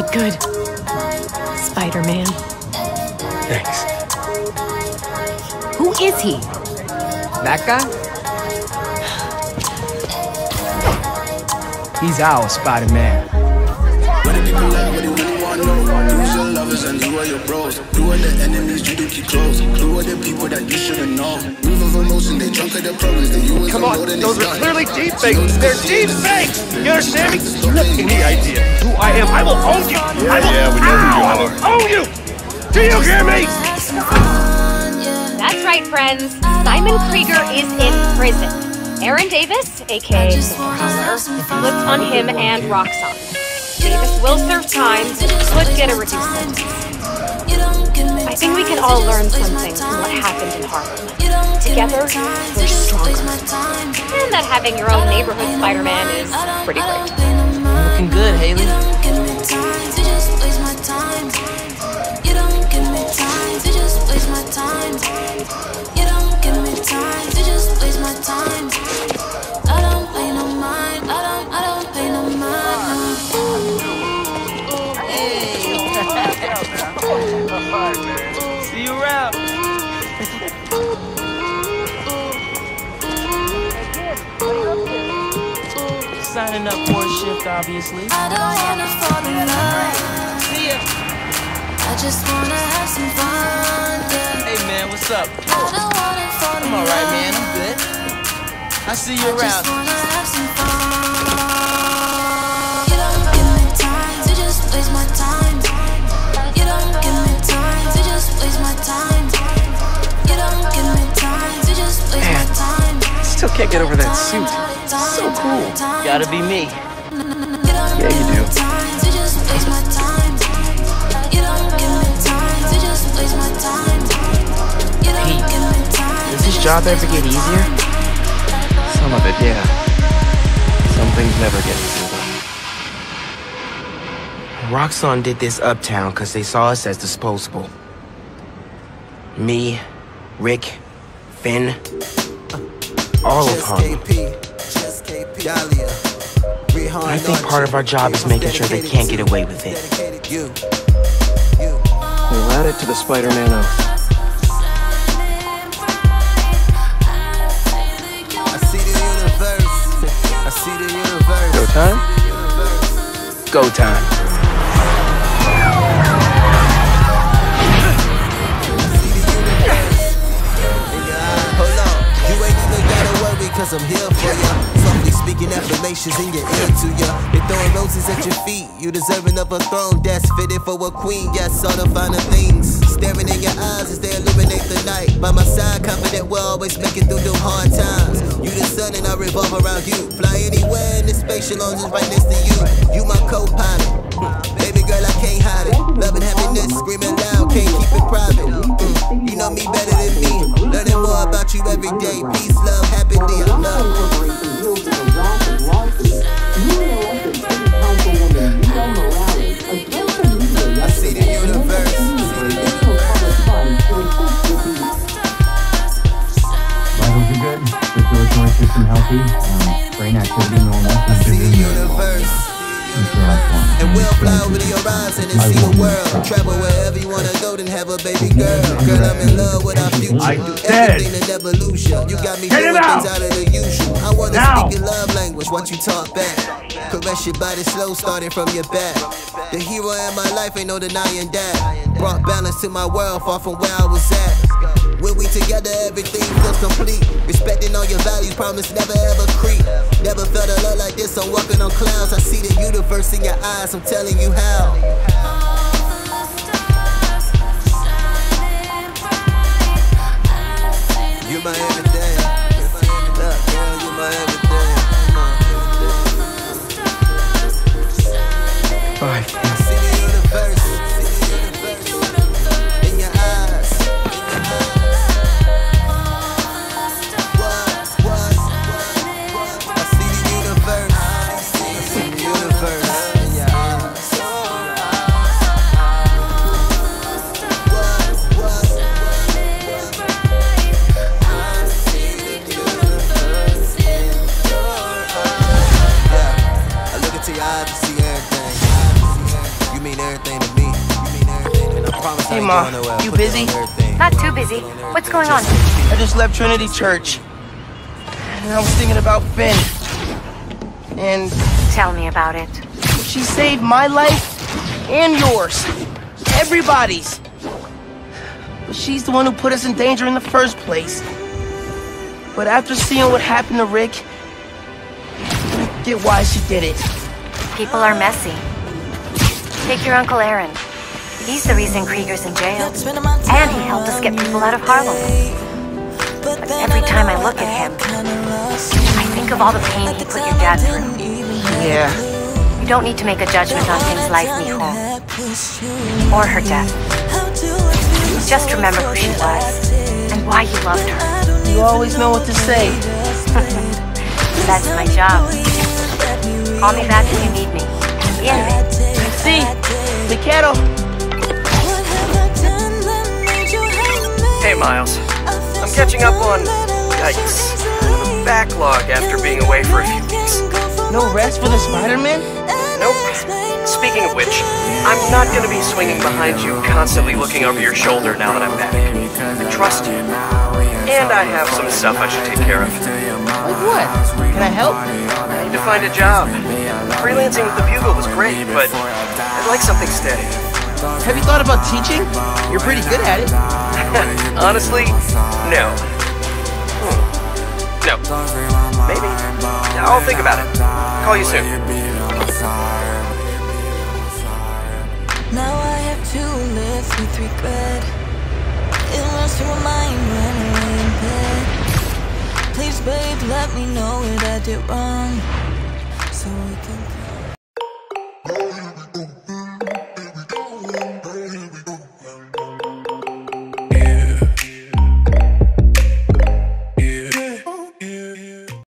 Good. Spider-Man. Thanks. Who is he? That guy? He's our Spider-Man. What do people like? What do you want to know? Who's your lovers and who are your bros? Who are the enemies you do keep close? Who are the people that you shouldn't know? Move of emotion, they drunk at the problems that you was. Come on, those are clearly deepfakes. They're deepfakes. You understand me? You have any idea who I am? I will own you. Yeah, we know who you are. I will own you. Do you hear me? That's right, friends. Simon Krieger is in prison. Aaron Davis, aka Mr. Hustler, flipped on him and Roxxon. Davis will serve time, but could get a reduced sentence. I think we can all learn something from what happened in Harlem. Together, we're stronger. And that having your own neighborhood Spider-Man is pretty great. Looking good, Haley. See you around. Signing up for a shift, obviously. I don't wanna fall in love. See ya. I just wanna have some fun. Yeah. Hey man, what's up? I don't wanna fall in I'm love. alright, man. I'm good. I'll see you around. I just wanna have some fun. You don't give me time to just waste my time. You don't give me time to just waste my time. You don't give me time to just waste my time. Still can't get over that suit. So cool. Gotta be me. Yeah, you do. Pete, does this job ever get easier? Some of it, yeah. Some things never get easier. Roxxon did this uptown because they saw us as disposable. Me, Rick, Finn, all of Harlem. I think part of our job is making sure they can't get away with it. We'll add it to the Spider-Man oath. Go time? Go time. Cause I'm here for ya. Softly speaking affirmations in your ear to ya. They throwing roses at your feet. You deserving of a throne that's fitted for a queen. Yes, all the finer things staring in your eyes as they illuminate the night. By my side, confident we'll always make it through the hard times. You the sun and I revolve around you. Fly anywhere in this space, alone just right next to you. You my co-pilot. Baby girl, I can't hide it. Love and happiness, screaming loud, can't keep it private. You know me better than me. Learning more about you every day. Peace, love, happiness, I love. I see the universe. Vitals are good. Circulatory system healthy. Brain activity normal. I see the universe. And we'll fly over the horizon and see the world. Travel wherever you wanna go, then have a baby girl. Girl, I'm in love with our future. Everything in evolution. You got me doing things out of the usual. I wanna speak your love language, what you talk back. Caress your body slow, starting from your back. The hero in my life, ain't no denying that. Brought balance to my world, far from where I was at. When we together, everything feels complete. Respecting all your values, promise never ever creep. Never felt a love like this, I'm walking on clouds. I see the universe in your eyes, I'm telling you how. You're my everything. Look, girl, you're my everything. Bye. I see the universe in your eyes. I see the universe. I see the universe in your eyes. Hey, Ma, you busy? Not too busy. What's going on? I just left Trinity Church. And I was thinking about Finn. And Tell me about it. she saved my life and yours. Everybody's. But she's the one who put us in danger in the first place. But after seeing what happened to Rick, I get why she did it. People are messy. Take your Uncle Aaron. He's the reason Krieger's in jail. And he helped us get people out of Harlem. But every time I look at him, I think of all the pain he put your dad through. Yeah. You don't need to make a judgment on things like Mijo. Or her death. Just remember who she was, and why you loved her. You always know what to say. That's my job. Call me back if you need me. Bien. See, the kettle. Hey, Miles. I'm catching up on... yikes. A backlog after being away for a few weeks. No rest for the Spider-Man? Nope. Speaking of which, I'm not gonna be swinging behind you, constantly looking over your shoulder now that I'm back. I trust you. And I have some stuff I should take care of. Like what? Can I help? I need to find a job. Freelancing with the Bugle was great, but I'd like something steady. Have you thought about teaching? You're pretty good at it. Honestly, no. No. Maybe. I'll think about it. Call you soon. Now I have to live with regret. It learns to remind when we're in bed. Please, babe, let me know what I did wrong, so we can